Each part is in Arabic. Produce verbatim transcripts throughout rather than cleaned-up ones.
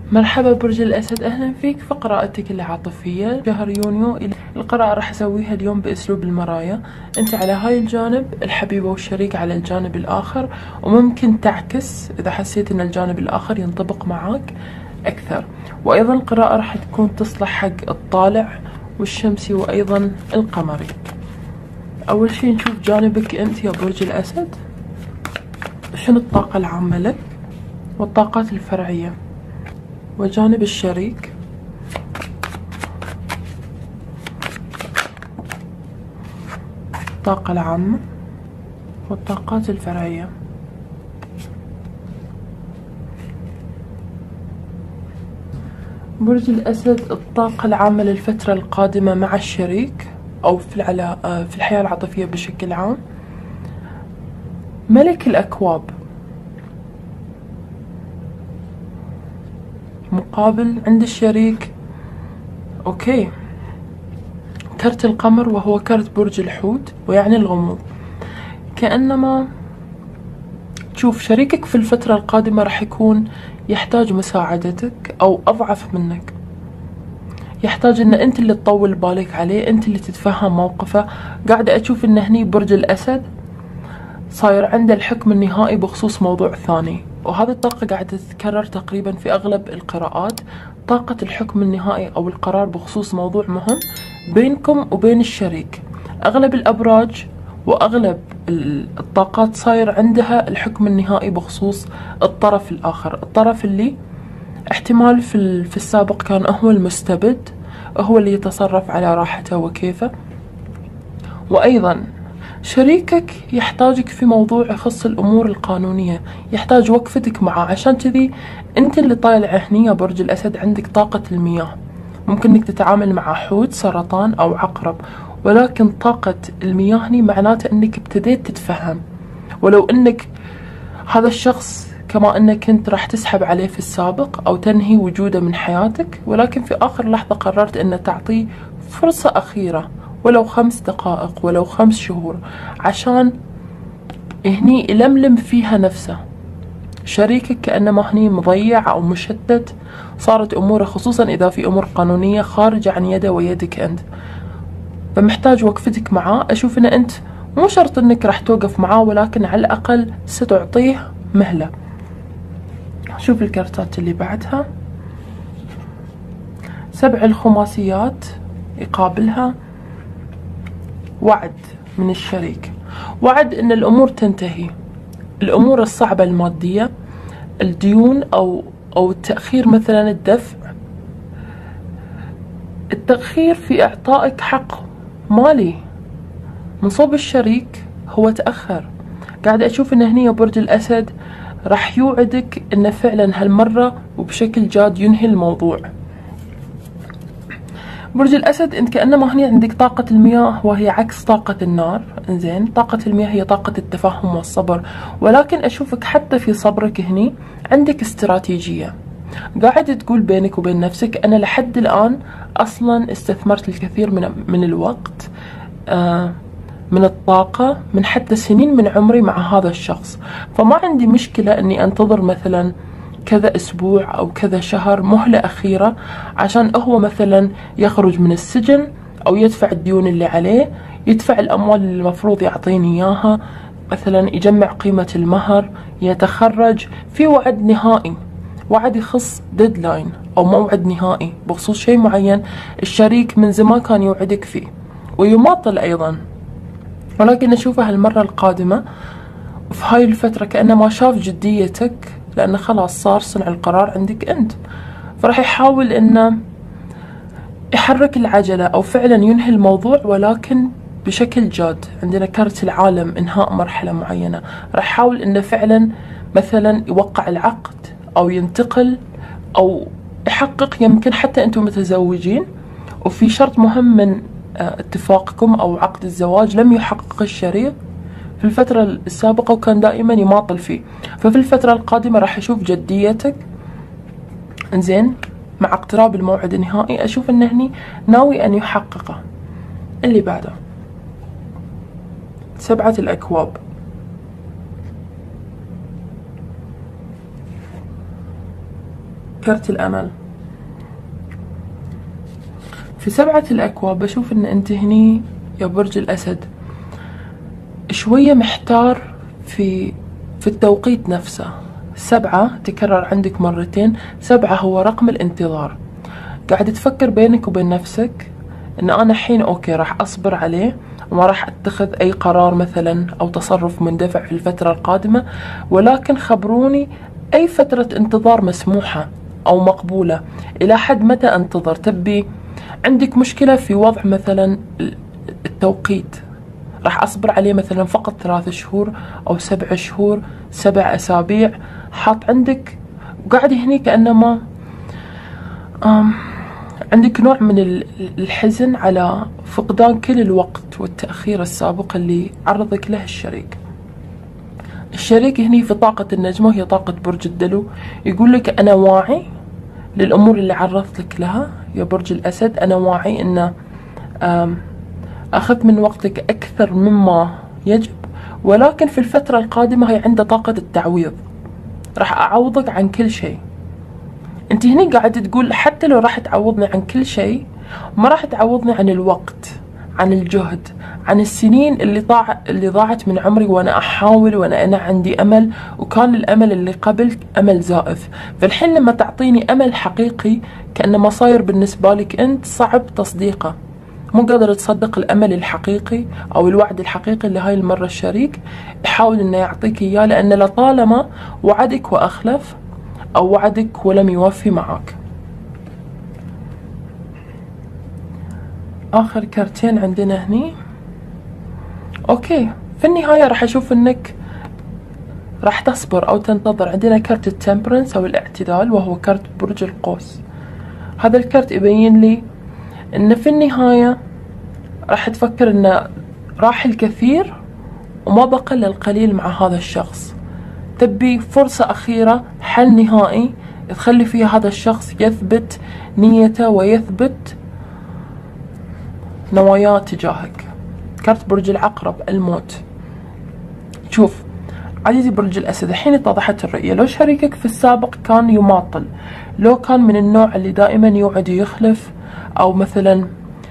مرحبا برج الأسد، أهلا فيك في قراءتك العاطفية شهر يونيو. القراءة راح أسويها اليوم بأسلوب المرايا. أنت على هاي الجانب، الحبيبة والشريك على الجانب الآخر، وممكن تعكس إذا حسيت أن الجانب الآخر ينطبق معاك أكثر. وأيضا القراءة راح تكون تصلح حق الطالع والشمسي وأيضا القمري. أول شي نشوف جانبك أنت يا برج الأسد، شنو الطاقة العامة لك والطاقات الفرعية، وجانب الشريك، الطاقة العامة والطاقات الفرعية. برج الأسد، الطاقة العامة للفترة القادمة مع الشريك أو في العلا في الحياة العاطفية بشكل عام. ملك الأكواب مقابل عند الشريك. اوكي، كرت القمر وهو كرت برج الحوت ويعني الغموض. كأنما تشوف شريكك في الفترة القادمة راح يكون يحتاج مساعدتك او اضعف منك، يحتاج ان انت اللي تطول بالك عليه، انت اللي تتفهم موقفه. قاعدة اشوف ان هني برج الاسد صاير عنده الحكم النهائي بخصوص موضوع ثاني، وهذه الطاقة قاعدة تتكرر تقريبا في أغلب القراءات. طاقة الحكم النهائي أو القرار بخصوص موضوع مهم بينكم وبين الشريك. أغلب الأبراج وأغلب الطاقات صاير عندها الحكم النهائي بخصوص الطرف الآخر، الطرف اللي احتمال في, في السابق كان هو المستبد، هو اللي يتصرف على راحته وكيفه. وأيضا شريكك يحتاجك في موضوع يخص الأمور القانونية، يحتاج وقفتك معه. عشان كذي أنت اللي طالع هني يا برج الأسد عندك طاقة المياه. ممكن إنك تتعامل مع حوت، سرطان أو عقرب، ولكن طاقة المياه هني معناته إنك ابتديت تتفهم. ولو إنك هذا الشخص كما إنك كنت راح تسحب عليه في السابق أو تنهي وجوده من حياتك، ولكن في آخر لحظة قررت إن تعطيه فرصة أخيرة، ولو خمس دقائق ولو خمس شهور، عشان هني يلملم فيها نفسه. شريكك كأنما هني مضيع أو مشتت، صارت أموره خصوصا إذا في أمور قانونية خارجة عن يده ويدك أنت، فمحتاج وقفتك معاه. أشوف أن أنت مو شرط أنك راح توقف معاه، ولكن على الأقل ستعطيه مهلة. شوف الكارتات اللي بعدها، سبع الخماسيات يقابلها وعد من الشريك، وعد ان الامور تنتهي، الامور الصعبة المادية، الديون او او التأخير، مثلا الدفع، التأخير في اعطائك حق مالي من صوب الشريك هو تأخر. قاعد اشوف ان هني برج الاسد راح يوعدك انه فعلا هالمرة وبشكل جاد ينهي الموضوع. برج الأسد، أنت كأنما هني عندك طاقة المياه وهي عكس طاقة النار. إنزين، طاقة المياه هي طاقة التفهم والصبر، ولكن أشوفك حتى في صبرك هني عندك استراتيجية. قاعد تقول بينك وبين نفسك أنا لحد الآن أصلا استثمرت الكثير من من الوقت، آه من الطاقة، من حتى سنين من عمري مع هذا الشخص، فما عندي مشكلة أني أنتظر مثلا كذا أسبوع أو كذا شهر مهلة أخيرة عشان هو مثلا يخرج من السجن أو يدفع الديون اللي عليه، يدفع الأموال اللي المفروض يعطيني إياها، مثلا يجمع قيمة المهر، يتخرج. في وعد نهائي، وعد يخص ديدلاين أو موعد نهائي بخصوص شيء معين الشريك من زمان كان يوعدك فيه ويماطل أيضا. ولكن أشوفه هالمرة القادمة في هاي الفترة كأنه ما شاف جديتك، لأنه خلاص صار صنع القرار عندك أنت، فراح يحاول إنه يحرك العجلة أو فعلا ينهي الموضوع، ولكن بشكل جاد. عندنا كرت العالم، إنهاء مرحلة معينة. راح يحاول إنه فعلا مثلا يوقع العقد أو ينتقل أو يحقق، يمكن حتى أنتم متزوجين وفي شرط مهم من اتفاقكم أو عقد الزواج لم يحقق الشريك في الفترة السابقة وكان دائما يماطل فيه، ففي الفترة القادمة راح أشوف جديتك. انزين، مع اقتراب الموعد النهائي أشوف أنه هني ناوي أن يحققه. اللي بعده سبعة الأكواب، كرت الأمل. في سبعة الأكواب بشوف إن أنت هني يا برج الأسد شوية محتار في في التوقيت نفسه. سبعة تكرر عندك مرتين، سبعة هو رقم الانتظار. قاعد تفكر بينك وبين نفسك إن أنا حين أوكي راح أصبر عليه وما راح أتخذ أي قرار مثلا أو تصرف مندفع في الفترة القادمة، ولكن خبروني أي فترة انتظار مسموحة أو مقبولة، إلى حد متى أنتظر؟ تبي عندك مشكلة في وضع مثلا التوقيت، راح أصبر عليه مثلا فقط ثلاث شهور أو سبع شهور، سبع أسابيع، حاط عندك وقاعد هني كأنما آم عندك نوع من الحزن على فقدان كل الوقت والتأخير السابق اللي عرضك له الشريك. الشريك هني في طاقة النجمة، هي طاقة برج الدلو، يقول لك أنا واعي للأمور اللي عرضت لك لها يا برج الأسد، أنا واعي أن أخذت من وقتك أكثر مما يجب، ولكن في الفترة القادمة هي عنده طاقة التعويض، راح أعوضك عن كل شيء. أنت هني قاعد تقول حتى لو راح تعوضني عن كل شيء ما راح تعوضني عن الوقت، عن الجهد، عن السنين اللي ضاع اللي ضاعت من عمري وأنا أحاول وأنا أنا عندي أمل، وكان الأمل اللي قبل أمل زائف. فالحين لما تعطيني أمل حقيقي كأنما صاير بالنسبة لك أنت صعب تصديقه، مو قادر تصدق الأمل الحقيقي أو الوعد الحقيقي اللي هاي المرة الشريك يحاول إنه يعطيك إياه، لأن لطالما وعدك وأخلف أو وعدك ولم يوفي معك. آخر كارتين عندنا هني. أوكي، في النهاية راح أشوف إنك راح تصبر أو تنتظر. عندنا كارت التمبرنس أو الاعتدال وهو كارت برج القوس. هذا الكارت يبين لي إن في النهاية راح تفكر إن راح الكثير وما بقى إلا القليل مع هذا الشخص. تبي فرصة أخيرة، حل نهائي تخلي فيها هذا الشخص يثبت نيته ويثبت نواياه تجاهك. كارت برج العقرب الموت. شوف عزيزي برج الأسد، الحين اتضحت الرؤية. لو شريكك في السابق كان يماطل، لو كان من النوع اللي دائما يوعد ويخلف، أو مثلا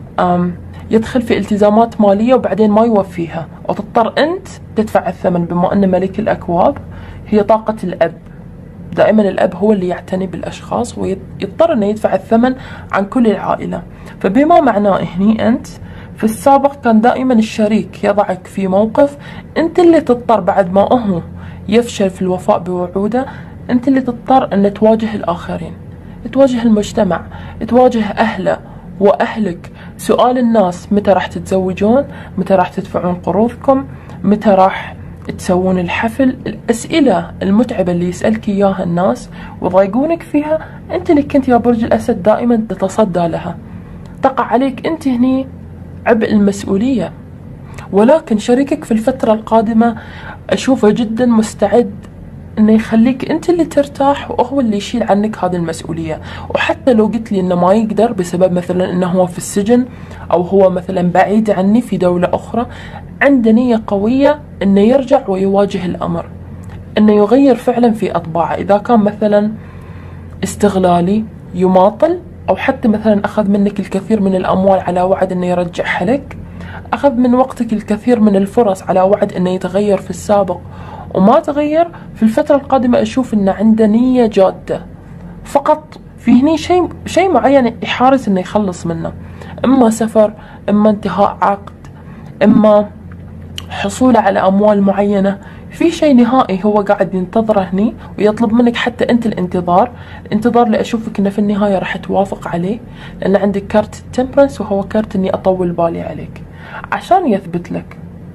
يدخل في التزامات مالية وبعدين ما يوفيها وتضطر أنت تدفع الثمن، بما أن ملك الأكواب هي طاقة الأب، دائما الأب هو اللي يعتني بالأشخاص ويضطر أنه يدفع الثمن عن كل العائلة. فبما معناه هني أنت في السابق كان دائما الشريك يضعك في موقف أنت اللي تضطر بعد ما هو يفشل في الوفاء بوعوده، أنت اللي تضطر أن تواجه الآخرين، تواجه المجتمع، تواجه أهله وأهلك، سؤال الناس متى راح تتزوجون، متى راح تدفعون قروضكم، متى راح تسوون الحفل. الأسئلة المتعبة اللي يسألك إياها الناس ويضايقونك فيها أنت اللي كنت يا برج الأسد دائما تتصدى لها. تقع عليك أنت هني عبء المسؤولية، ولكن شريكك في الفترة القادمة أشوفه جدا مستعد انه يخليك انت اللي ترتاح وهو اللي يشيل عنك هذه المسؤولية. وحتى لو قلت لي انه ما يقدر بسبب مثلا انه هو في السجن او هو مثلا بعيد عني في دولة اخرى، عنده نية قوية انه يرجع ويواجه الامر، انه يغير فعلا في اطباعه. اذا كان مثلا استغلالي يماطل، او حتى مثلا اخذ منك الكثير من الاموال على وعد انه يرجعها لك، اخذ من وقتك الكثير من الفرص على وعد انه يتغير في السابق وما تغير، في الفترة القادمة أشوف إنه عنده نية جادة، فقط في هني شيء شيء معين يحارس إنه يخلص منه، إما سفر، إما انتهاء عقد، إما حصوله على أموال معينة. في شيء نهائي هو قاعد ينتظره هني ويطلب منك حتى أنت الانتظار. الانتظار اللي أشوفك إنه في النهاية راح توافق عليه، لأن عندك كارت التمبرنس وهو كارت إني أطول بالي عليك عشان يثبت لك.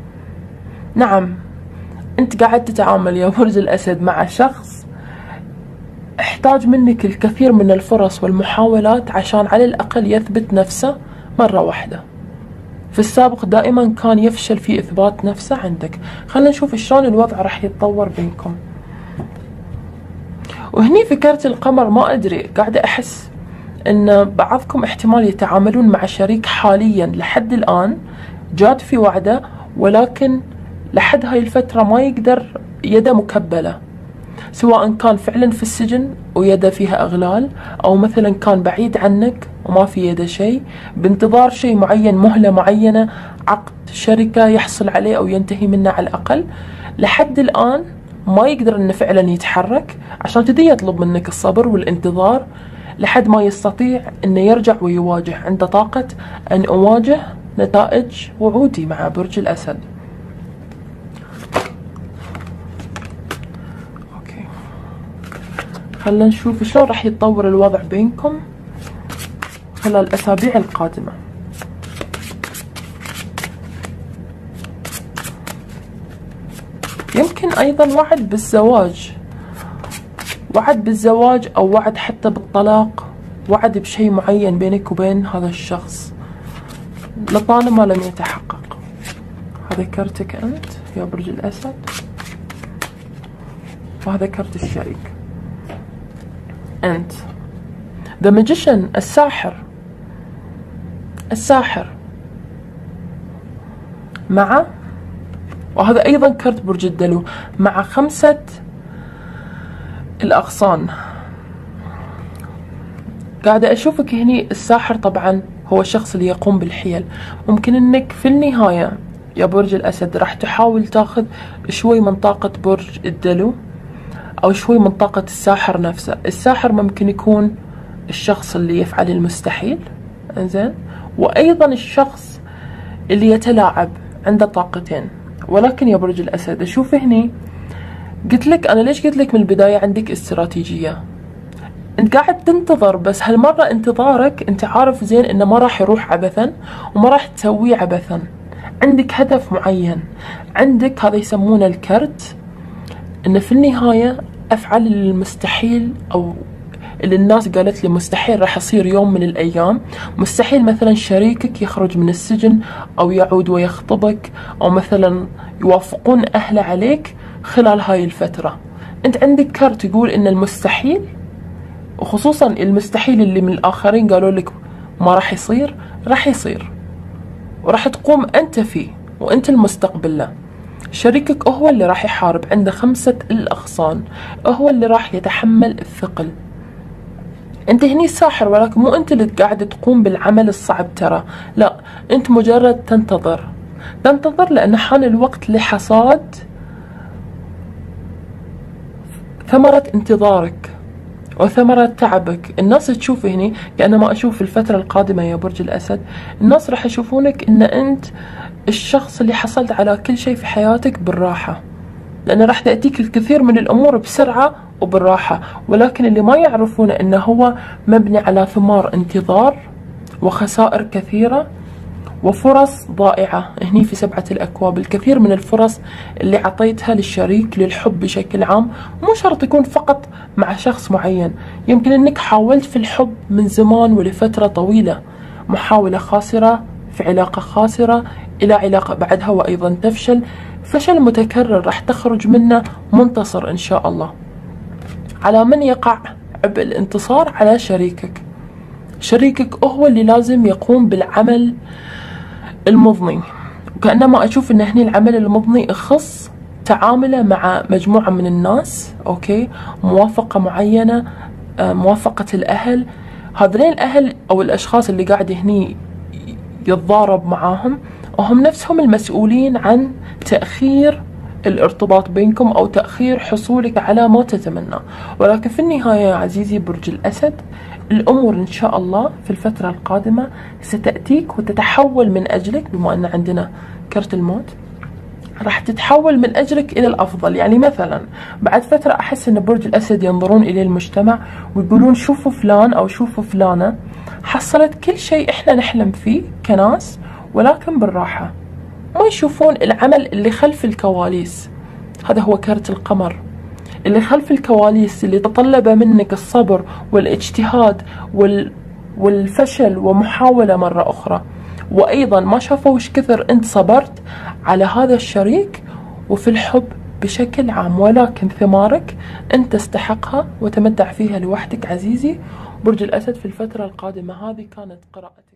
نعم أنت قاعد تتعامل يا برج الأسد مع شخص احتاج منك الكثير من الفرص والمحاولات عشان على الأقل يثبت نفسه مرة واحدة. في السابق دائما كان يفشل في إثبات نفسه عندك. خلينا نشوف شلون الوضع راح يتطور بينكم. وهني في كارت القمر ما أدري، قاعدة أحس أن بعضكم احتمال يتعاملون مع شريك حاليا لحد الآن جاد في وعده، ولكن لحد هاي الفترة ما يقدر، يده مكبلة. سواء كان فعلا في السجن ويده فيها أغلال، أو مثلا كان بعيد عنك وما في يده شيء، بانتظار شيء معين، مهلة معينة، عقد شركة يحصل عليه أو ينتهي منه على الأقل، لحد الآن ما يقدر إنه فعلا يتحرك، عشان كذا يطلب منك الصبر والانتظار لحد ما يستطيع إنه يرجع ويواجه. عنده طاقة أن أواجه نتائج وعودي مع برج الأسد. أوكي، خلنا نشوف شلون راح يتطور الوضع بينكم خلال الأسابيع القادمة. يمكن أيضا وعد بالزواج، وعد بالزواج أو وعد حتى بالطلاق، وعد بشيء معين بينك وبين هذا الشخص لطالما لم يتحقق. هذا كرتك أنت يا برج الأسد، وهذا كرت الشريك أنت. The Magician، الساحر، الساحر مع، وهذا أيضا كرت برج الدلو، مع خمسة الأغصان. قاعدة أشوفك هني الساحر طبعا هو الشخص اللي يقوم بالحيل. ممكن أنك في النهاية يا برج الأسد راح تحاول تاخذ شوي من طاقة برج الدلو أو شوي من طاقة الساحر نفسه. الساحر ممكن يكون الشخص اللي يفعل المستحيل، انزين، وأيضا الشخص اللي يتلاعب، عنده طاقتين. ولكن يا برج الأسد أشوف هني، قلت لك أنا ليش قلت لك من البداية عندك استراتيجية. أنت قاعد تنتظر، بس هالمرة انتظارك أنت عارف زين إنه ما راح يروح عبثا وما راح تسويه عبثا. عندك هدف معين، عندك هذا يسمونه الكرت، إنه في النهاية أفعل المستحيل، أو اللي الناس قالت لي مستحيل راح يصير يوم من الأيام. مستحيل مثلا شريكك يخرج من السجن أو يعود ويخطبك، أو مثلا يوافقون أهله عليك خلال هاي الفترة. أنت عندك كرت يقول إن المستحيل، وخصوصا المستحيل اللي من الآخرين قالوا لك ما راح يصير، راح يصير وراح تقوم أنت فيه، وأنت المستقبل له. شريكك هو اللي راح يحارب، عنده خمسة الأغصان، هو اللي راح يتحمل الثقل. انت هني ساحر، ولكن مو انت اللي قاعد تقوم بالعمل الصعب ترى، لا، انت مجرد تنتظر تنتظر لأن حان الوقت لحصاد ثمرة انتظارك وثمرة تعبك. الناس تشوف هني، كأنما ما أشوف في الفترة القادمة يا برج الأسد، الناس راح يشوفونك إن أنت الشخص اللي حصلت على كل شيء في حياتك بالراحة، لأن راح تأتيك الكثير من الأمور بسرعة وبالراحة. ولكن اللي ما يعرفونه إنه هو مبني على ثمار انتظار وخسائر كثيرة وفرص ضائعة. هني في سبعة الأكواب الكثير من الفرص اللي عطيتها للشريك، للحب بشكل عام، مو شرط يكون فقط مع شخص معين. يمكن انك حاولت في الحب من زمان ولفترة طويلة، محاولة خاسرة في علاقة خاسرة إلى علاقة بعدها وأيضا تفشل، فشل متكرر راح تخرج منه منتصر إن شاء الله. على من يقع عبء الانتصار؟ على شريكك. شريكك هو اللي لازم يقوم بالعمل المضني، وكأنما أشوف أن هني العمل المضني يخص تعامله مع مجموعة من الناس، أوكي، موافقة معينة، موافقة الأهل. هذين الأهل أو الأشخاص اللي قاعد هني يتضارب معاهم، وهم نفسهم المسؤولين عن تأخير الارتباط بينكم أو تأخير حصولك على ما تتمنى. ولكن في النهاية يا عزيزي برج الأسد، الأمور إن شاء الله في الفترة القادمة ستأتيك وتتحول من أجلك، بما أن عندنا كرت الموت، راح تتحول من أجلك إلى الأفضل. يعني مثلا بعد فترة أحس أن برج الأسد ينظرون إلى المجتمع ويقولون شوفوا فلان أو شوفوا فلانة حصلت كل شيء إحنا نحلم فيه كناس، ولكن بالراحة، ما يشوفون العمل اللي خلف الكواليس. هذا هو كرت القمر، اللي خلف الكواليس، اللي تطلب منك الصبر والاجتهاد وال... والفشل ومحاولة مرة أخرى. وأيضا ما شافوا وش كثر أنت صبرت على هذا الشريك وفي الحب بشكل عام، ولكن ثمارك أنت تستحقها وتمتع فيها لوحدك عزيزي برج الأسد في الفترة القادمة. هذه كانت قراءتك.